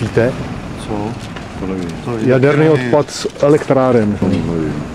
Víte? Co? To nevím. Jaderný odpad z elektráren. To nevím.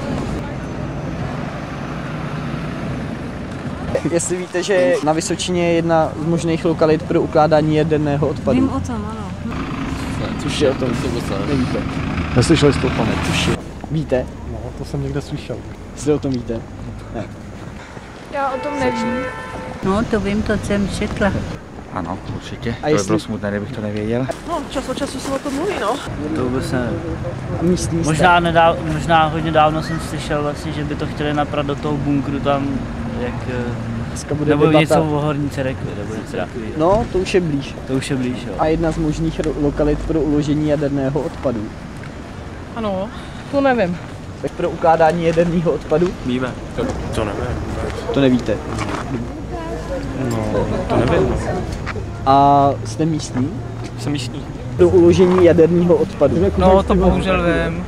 Jestli víte, že na Vysočině je jedna z možných lokalit pro ukládání jaderného odpadu. Vím o tom, ano. Což je o tom? Nevíte. Neslyšeli jste o tom? Víte? No, to jsem někde slyšel. Jestli o tom víte? Ne. Já o tom nevím. No, to vím, to jsem četla. Ano, určitě. A To by jestli- bylo smutné, kdybych to nevěděl. No, čas od času se o tom mluví, no. To vůbec nevím. A místní jste? Možná hodně dávno jsem slyšel vlastně, že by to chtěli naprat do toho bunkru tam, jak... Dneska bude Nebo debata. něco o horníce řekli, nebo něco takového. No, to už je blíž. To už je blíž, jo. A jedna z možných lokalit pro uložení jaderného odpadu. Ano, to nevím. Tak pro ukládání jaderného odpadu? Víme. To nevím. To nevíte. No, to nevím. A jste místní? Jsem místní. Pro uložení jaderného odpadu. No, to bohužel vím.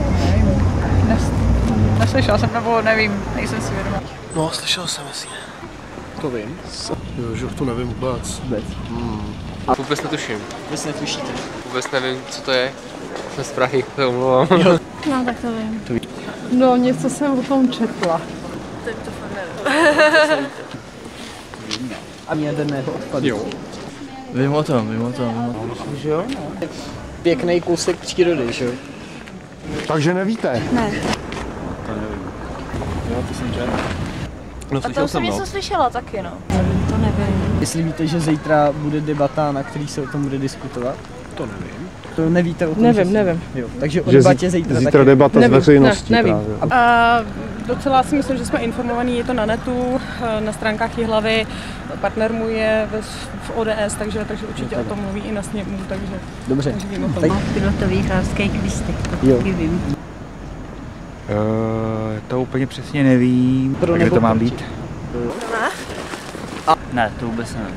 Neslyšela jsem, nebo nevím, nejsem si vědomá. No, slyšel jsem, jestli. To vím. Jo, že to nevím vůbec. Vůbec. Vůbec netuším. Vůbec netušíte. Vůbec nevím, co to je. Jsem z Prahy, to omlouvám. No, tak to vím. No, něco jsem o tom četla. Teď to fakt nevím. A jaderného odpadu. Jo. Vím o tom. Že jo? Pěkný kousek přírody, že jo? Takže nevíte? Ne. No, A tam jsem něco slyšela taky, no. To nevím. Jestli víte, že zítra bude debata, na který se o tom bude diskutovat? To nevím. To nevíte o tom? Nevím, že nevím. Jo. Takže o Že debatě zítra zítra taky. debata Nevím, s veřejností nevím. právě. A docela si myslím, že jsme informovaní, je to na netu, na stránkách Jihlavy, partner můj je v ODS, takže určitě o tom mluví i na sněmu, takže Dobře. vím o tom. Tak, Pilotových hářských listech, to Jo. taky vím. To úplně přesně nevím. Pro Kde nebo to má proti? být? Ne, to vůbec nevím.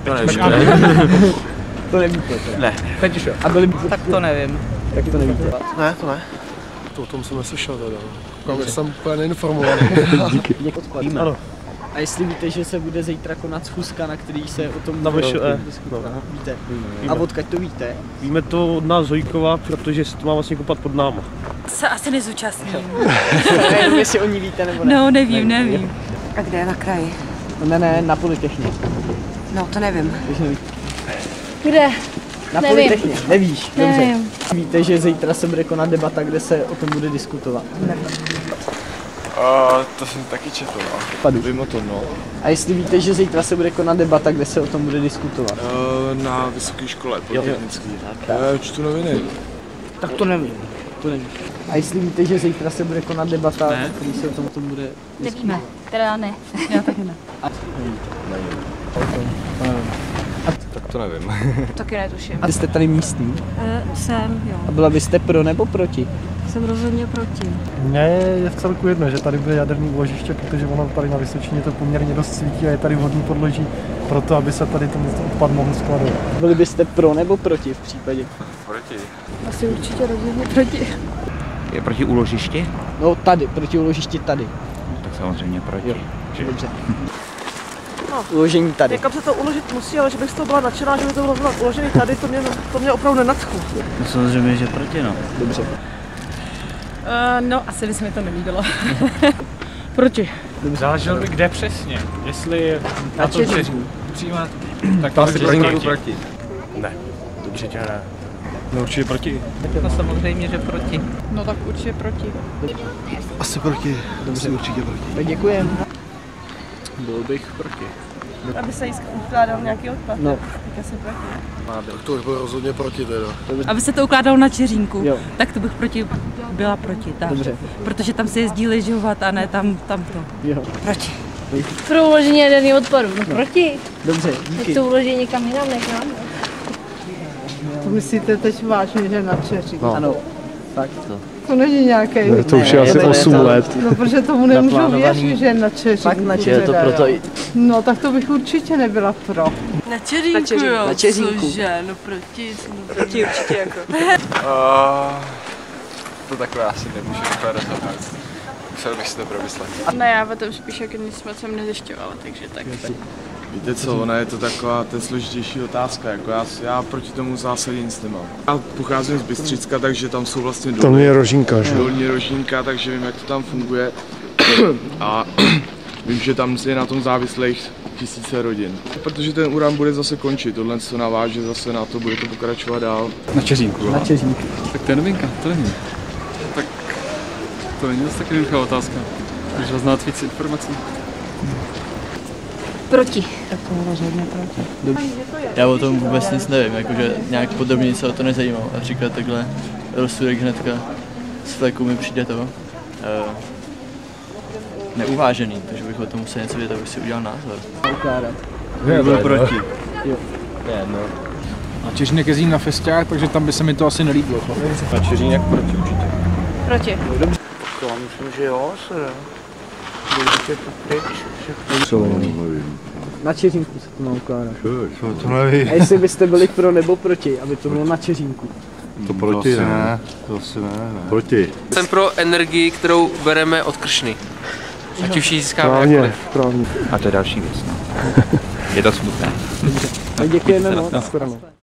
to nevíte. Teda. Ne. Teď už jo. A byli Tak to nevím. tak to nevíte. Ne, to ne. To o tom jsem neslyšel teda. Koukám, že jsem úplně neinformovaný. Díky. Ano. A jestli víte, že se bude zítra konat schůzka, na který se o tom Na bude VŠE. diskutovat? Víte? A odkud to víte? Víme to od nás Hojkova, protože se to má vlastně kopat pod náma. Se asi nezúčastním. Nevím, jestli o ní víte nebo ne. No, nevím. A kde je na kraji? Ne, na Polytechně. No, to nevím. Takže nevíte. Kde? Na Nevím. Polytechně, nevíš, dobře. Nevím. Víte, že zítra se bude konat debata, kde se o tom bude diskutovat? To jsem taky četl, no. Padu. Vím o tom, no. A jestli víte, že zítra se bude konat debata, kde se o tom bude diskutovat? Na vysoké škole polytechnické. Čtu noviny. Tak to nevím. To nevím. A jestli víte, že zítra se bude konat debata, Ne. který se o tom bude Nevíme. Teda ne. Já taky ne. Tak to nevím. Taky netuším. A jste tady místní? Jsem, jo. A byla byste pro nebo proti? Jsem rozhodně proti. Mně je v celku jedno, že tady bude jaderný úložiště, protože ono tady na Vysočině to poměrně dost svítí a je tady vhodný podloží pro to, aby se tady ten odpad mohl skladovat. Byli byste pro nebo proti v případě? Proti. Asi určitě rozhodně proti. Je proti úložišti? No tady, proti úložišti tady. Tak samozřejmě proti. Jo. Že- Dobře. No. Uložení tady. Někam se to uložit musí, ale že bych z toho byla nadšená, že by to bylo uložený tady, to mě opravdu nenadchlo. No samozřejmě, že proti, no. Dobře. No, asi by se mi to nelíbilo. Proti. Záleželo by kde přesně, jestli na to přímo, tak to asi proti. Ne, určitě ne. No určitě proti. No samozřejmě, že proti. No tak určitě proti. Asi proti. Asi určitě proti. Tak děkujeme. Byl bych proti. Aby se ukládal nějaký odpad. No. Tak asi proti. Tak to bych byl rozhodně proti teda. Aby se to ukládalo na Čeřínku, Jo. tak to bych byla proti, tak. Dobře. Protože tam se jezdí lyžovat a ne tam to. Jo. Proti. Pro uložení jaderného odpadu. No proti. Dobře, Tak díky. to uloží někam jinam, než nám. To myslíte teď vážně, že na Čeří? No. Ano. Tak. To není nějaký. To už je asi 8 let. No, protože tomu nemůžu Naplánovaný. věřit, že na Čeří. Fakt na Čeří. Je to proto i... No, tak to bych určitě nebyla pro. Na Čeřínku, jo. Na Čeřínku. Cože, no proti. Proti určitě jako. To takhle asi nemůžu úplně rozhodnout. Musel bych si to promyslet. Ne, já o tom spíš jako nic moc jsem nezjišťovala, takže tak. Víte co, ona je to taková ten složitější otázka, jako já proti tomu zásadě nic nemám. Já pocházím z Bystřicka, takže tam jsou vlastně Dolní Rožínka, že? Dolní Rožínka, takže vím, jak to tam funguje a vím, že tam je na tom závislých tisíce rodin. Protože ten uran bude zase končit, tohle se naváže zase na to, bude to pokračovat dál. Na Čeřínku. Na Čeřínku. Tak to je novinka, to není. Tak to není zase tak jednoduchá otázka. Když vás znát víc informací. Proti. Tak to rozhodně proti. Já o tom vůbec nic nevím, jakože nějak podrobně se o to nezajímám. Například takhle rozsudek hnedka z fleku mi přijde to neuvážený, takže bych o tom musel něco vědět, abych si udělal názor. Ukládat. Byl proti. Jo. Na Čeřínek jezdím na festiák, takže tam by se mi to asi nelíbilo. Na Čeřínek proti určitě. Proti. To myslím, že jo, Na Čeřínku se to má ukládat. To nevím. A jestli byste byli pro nebo proti, aby to bylo na Čeřínku? To proti ne. To asi ne. Proti. Jsem pro energii, kterou bereme od Kršny. Ať už ji získáme jakkoliv. A to je další věc. No. Je to smutné. Děkujeme moc.